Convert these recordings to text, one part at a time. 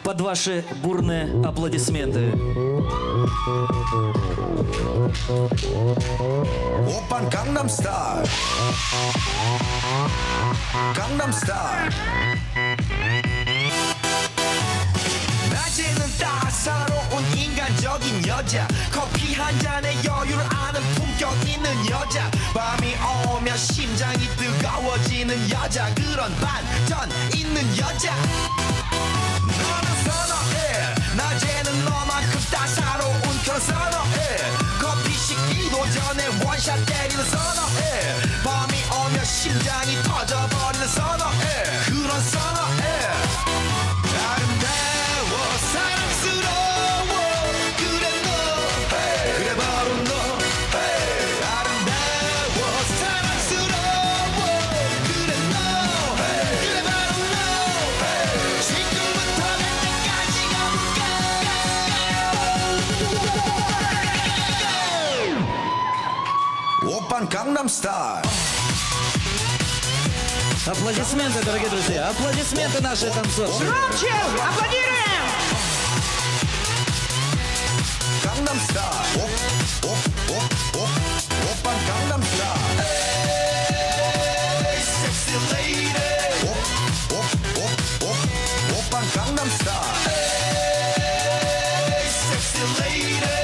под ваши бурные аплодисменты. 오빤 강남스타일 강남스타일 낮에는 따사로운 인간적인 여자 커피 한 잔에 여유를 아는 품격 있는 여자 밤이 오면 심장이 뜨거워지는 여자 그런 반전 있는 여자 너는 선호해 낮에는 너만큼 따사로운 그런 선호해 커피 식기도 전에 원샷 때리는 선호해 밤이 오면 심장이 터져버리는 선호해 그런 선호해 아름다워 사랑스러워 그래 너 그래 바로 너 아름다워 사랑스러워 그래 너 그래 바로 너 지금부터 갈 때까지 가볼까 오빤 강남스타일 Аплодисменты, дорогие друзья. Аплодисменты нашей танцовщицы. Громче! Аплодируем! 강남스타일 오빤 강남스타일 Hey, sexy lady 오빤 강남스타일 Hey, sexy lady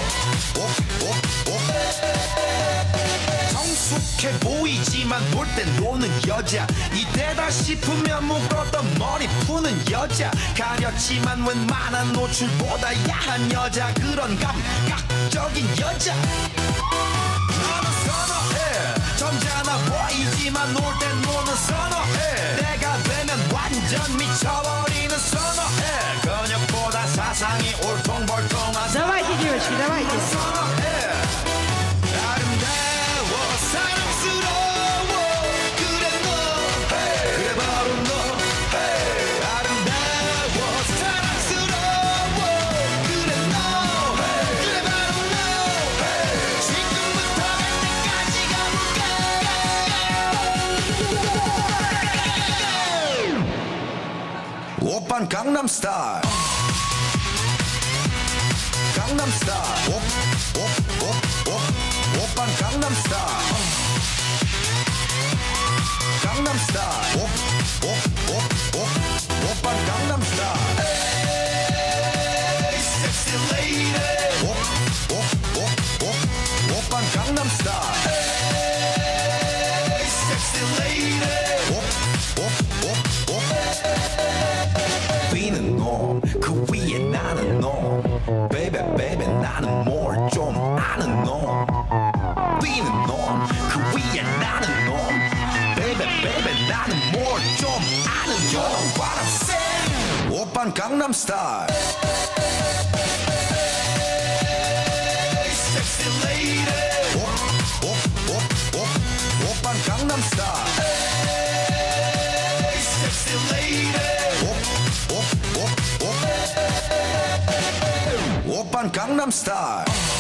성숙해 보이지만 놀 땐 노는 여자 이때다 싶으면 묶었던 머리 푸는 여자 가렸지만 웬만한 노출보다 야한 여자 그런 감각적인 여자 너는 선호해 점잖아 보이지만 놀 땐 노는 선호해 내가 되면 완전 미쳐버리는 선호해 근육보다 사상이 울퉁불퉁한 Давайте, девочки, давайте. 선호해 아름다워 사랑스러워 그래 너 그래 바로 너 아름다워 사랑스러워 그래 너 그래 바로 너 지금부터 갈 때까지 가볼까 오빤 강남스타일 강남스타일 오빤 강남스타일 강남스타일 오빤 강남스타일 Hey, sexy lady 오빤 강남스타일 Hey, sexy lady 비는 놈 그 위에 나는 놈 Baby baby 나는 뭘 좀 아는 놈 비는 놈 그 위에 나는 놈 Baby baby 나는 뭘 좀 아는 놈 You know what I'm saying 오빤 강남스타일 Sexy lady 오빤 강남스타일 Sexy lady 오빤 강남스타일